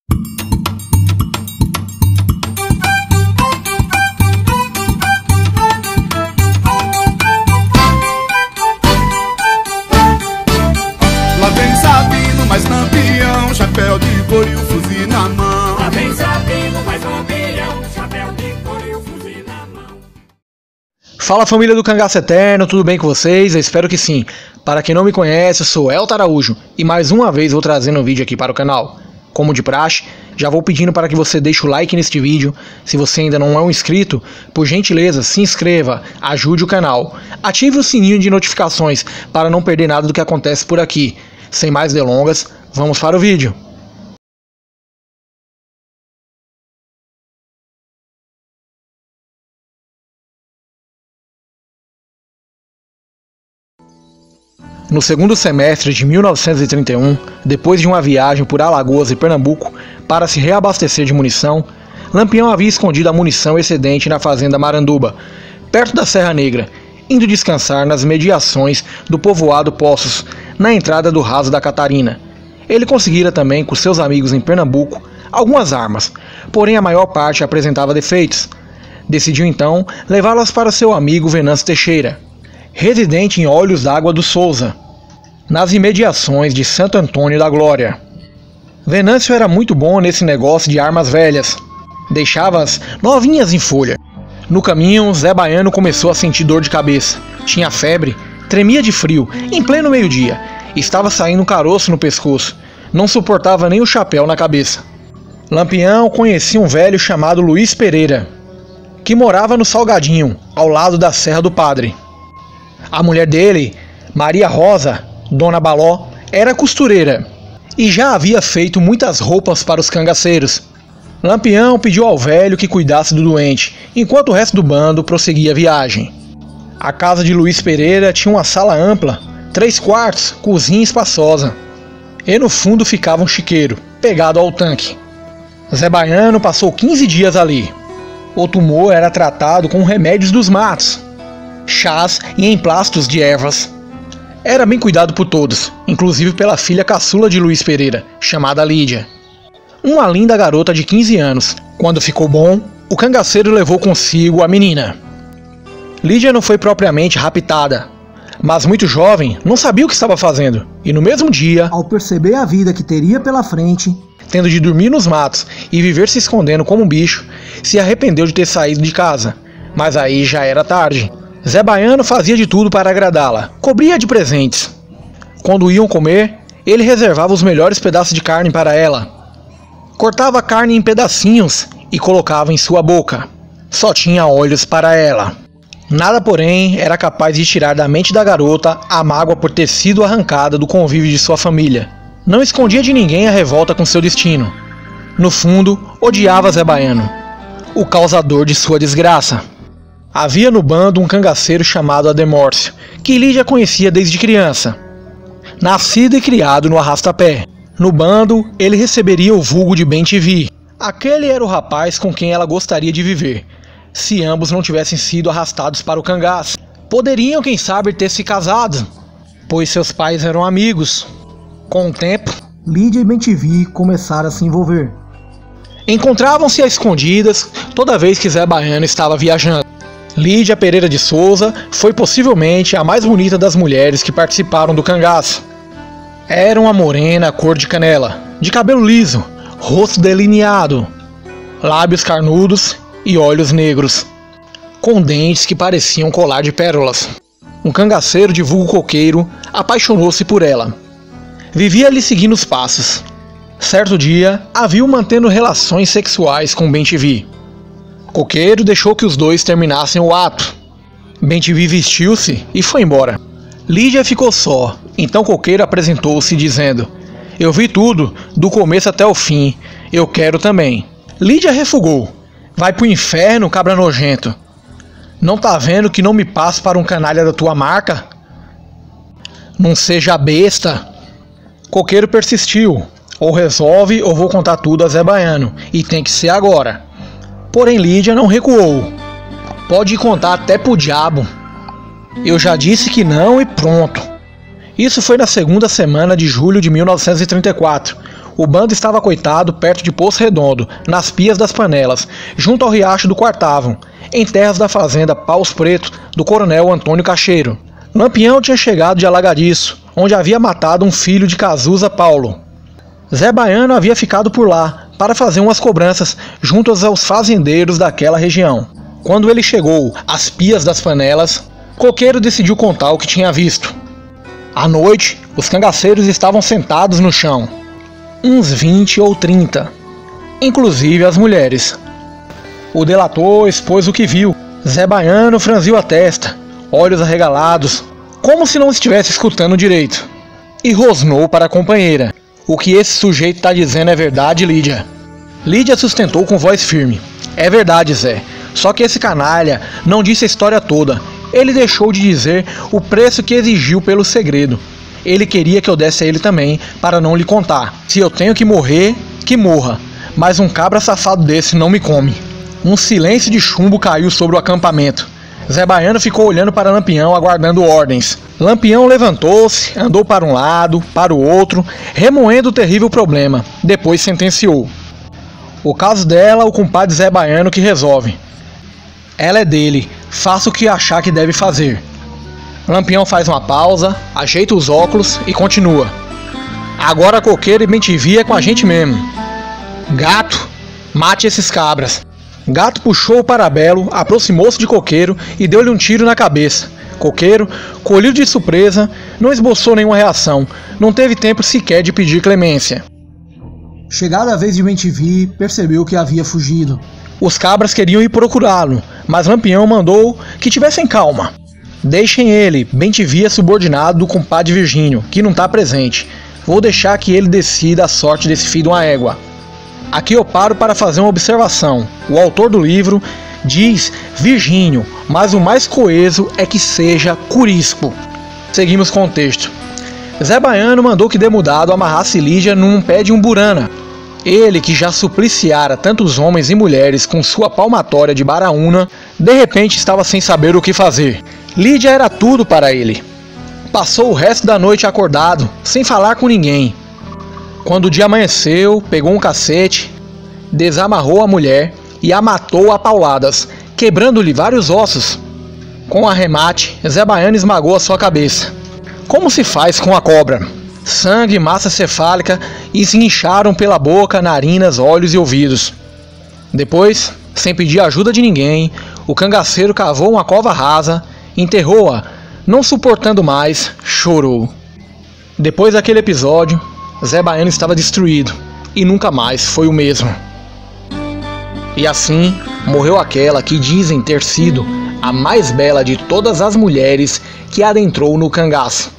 Lá vem Sabino, mais Lampião, chapéu de couro e o fuzil na mão. Lá vem Sabino, mais Lampião, chapéu de couro e o fuzil na mão. Fala, família do Cangaço Eterno, tudo bem com vocês? Eu espero que sim. Para quem não me conhece, eu sou Elton Araújo e mais uma vez vou trazendo um vídeo aqui para o canal. Como de praxe, já vou pedindo para que você deixe o like neste vídeo. Se você ainda não é um inscrito, por gentileza, se inscreva, ajude o canal. Ative o sininho de notificações para não perder nada do que acontece por aqui. Sem mais delongas, vamos para o vídeo. No segundo semestre de 1931, depois de uma viagem por Alagoas e Pernambuco para se reabastecer de munição, Lampião havia escondido a munição excedente na fazenda Maranduba, perto da Serra Negra, indo descansar nas mediações do povoado Poços, na entrada do Raso da Catarina. Ele conseguira também, com seus amigos em Pernambuco, algumas armas, porém a maior parte apresentava defeitos. Decidiu então levá-las para seu amigo Venâncio Teixeira, residente em Olhos d'Água do Souza, nas imediações de Santo Antônio da Glória. Venâncio era muito bom nesse negócio de armas velhas, deixava-as novinhas em folha. No caminho, Zé Baiano começou a sentir dor de cabeça, tinha febre, tremia de frio, em pleno meio-dia, estava saindo um caroço no pescoço, não suportava nem o chapéu na cabeça. Lampião conhecia um velho chamado Luiz Pereira, que morava no Salgadinho, ao lado da Serra do Padre. A mulher dele, Maria Rosa, Dona Baló, era costureira e já havia feito muitas roupas para os cangaceiros. Lampião pediu ao velho que cuidasse do doente, enquanto o resto do bando prosseguia a viagem. A casa de Luiz Pereira tinha uma sala ampla, 3 quartos, cozinha espaçosa, e no fundo ficava um chiqueiro, pegado ao tanque. Zé Baiano passou 15 dias ali. O tumor era tratado com remédios dos matos, chás e emplastos de ervas. Era bem cuidado por todos, inclusive pela filha caçula de Luiz Pereira, chamada Lídia. Uma linda garota de 15 anos. Quando ficou bom, o cangaceiro levou consigo a menina. Lídia não foi propriamente raptada, mas muito jovem, não sabia o que estava fazendo. E no mesmo dia, ao perceber a vida que teria pela frente, tendo de dormir nos matos e viver se escondendo como um bicho, se arrependeu de ter saído de casa. Mas aí já era tarde. Zé Baiano fazia de tudo para agradá-la, cobria de presentes. Quando iam comer, ele reservava os melhores pedaços de carne para ela. Cortava a carne em pedacinhos e colocava em sua boca. Só tinha olhos para ela. Nada, porém, era capaz de tirar da mente da garota a mágoa por ter sido arrancada do convívio de sua família. Não escondia de ninguém a revolta com seu destino. No fundo, odiava Zé Baiano, o causador de sua desgraça. Havia no bando um cangaceiro chamado Ademórcio, que Lídia conhecia desde criança. Nascido e criado no arrastapé. No bando, ele receberia o vulgo de Bem-te-vi. Aquele era o rapaz com quem ela gostaria de viver, se ambos não tivessem sido arrastados para o cangaço. Poderiam, quem sabe, ter se casado, pois seus pais eram amigos. Com o tempo, Lídia e Bem-te-vi começaram a se envolver. Encontravam-se a escondidas toda vez que Zé Baiano estava viajando. Lídia Pereira de Souza foi possivelmente a mais bonita das mulheres que participaram do cangaço. Era uma morena cor de canela, de cabelo liso, rosto delineado, lábios carnudos e olhos negros, com dentes que pareciam colar de pérolas. Um cangaceiro de vulgo coqueiro apaixonou-se por ela. Vivia lhe seguindo os passos. Certo dia, a viu mantendo relações sexuais com Bem-te-vi. Coqueiro deixou que os dois terminassem o ato. Bem-te-vi vestiu-se e foi embora. Lídia ficou só, então Coqueiro apresentou-se dizendo: "Eu vi tudo, do começo até o fim, eu quero também." Lídia refugou: "Vai pro inferno, cabra nojento. Não tá vendo que não me passo para um canalha da tua marca? Não seja besta." Coqueiro persistiu: "Ou resolve ou vou contar tudo a Zé Baiano, e tem que ser agora." Porém Lídia não recuou: "Pode contar até pro diabo. Eu já disse que não e pronto." Isso foi na segunda semana de julho de 1934. O bando estava coitado perto de Poço Redondo, nas Pias das Panelas, junto ao Riacho do Quartavão, em terras da fazenda Paus Preto, do coronel Antônio Cacheiro. Lampião tinha chegado de Alagadiço, onde havia matado um filho de Cazuza Paulo. Zé Baiano havia ficado por lá, para fazer umas cobranças junto aos fazendeiros daquela região. Quando ele chegou às Pias das Panelas, Coqueiro decidiu contar o que tinha visto. À noite, os cangaceiros estavam sentados no chão. Uns 20 ou 30, inclusive as mulheres. O delator expôs o que viu. Zé Baiano franziu a testa, olhos arregalados, como se não estivesse escutando direito, e rosnou para a companheira. O que esse sujeito está dizendo é verdade, Lídia? Lídia sustentou com voz firme. É verdade, Zé. Só que esse canalha não disse a história toda. Ele deixou de dizer o preço que exigiu pelo segredo. Ele queria que eu desse a ele também, para não lhe contar. Se eu tenho que morrer, que morra. Mas um cabra safado desse não me come. Um silêncio de chumbo caiu sobre o acampamento. Zé Baiano ficou olhando para Lampião, aguardando ordens. Lampião levantou-se, andou para um lado, para o outro, remoendo o terrível problema. Depois sentenciou. O caso dela, o compadre Zé Baiano que resolve. Ela é dele, faça o que achar que deve fazer. Lampião faz uma pausa, ajeita os óculos e continua. Agora Coqueiro e Bem-te-vi é com a gente mesmo. Gato, mate esses cabras. Gato puxou o parabelo, aproximou-se de Coqueiro e deu-lhe um tiro na cabeça. Coqueiro, colhido de surpresa, não esboçou nenhuma reação, não teve tempo sequer de pedir clemência. Chegada a vez de Bem-te-vi, percebeu que havia fugido. Os cabras queriam ir procurá-lo, mas Lampião mandou que tivessem calma. Deixem ele, Bem-te-vi é subordinado do compadre Virgínio, que não está presente. Vou deixar que ele decida a sorte desse filho de uma égua. Aqui eu paro para fazer uma observação. O autor do livro diz Virgínio, mas o mais coeso é que seja Curispo. Seguimos com o texto. Zé Baiano mandou que Demudado amarrasse Lídia num pé de umburana. Ele, que já supliciara tantos homens e mulheres com sua palmatória de baraúna, de repente estava sem saber o que fazer. Lídia era tudo para ele. Passou o resto da noite acordado, sem falar com ninguém. Quando o dia amanheceu, pegou um cacete, desamarrou a mulher e a matou a pauladas, quebrando-lhe vários ossos. Com arremate, Zé Baiano esmagou a sua cabeça. Como se faz com a cobra? Sangue, massa cefálica e se incharam pela boca, narinas, olhos e ouvidos. Depois, sem pedir ajuda de ninguém, o cangaceiro cavou uma cova rasa, enterrou-a, não suportando mais, chorou. Depois daquele episódio, Zé Baiano estava destruído e nunca mais foi o mesmo. E assim morreu aquela que dizem ter sido a mais bela de todas as mulheres que adentrou no cangaço.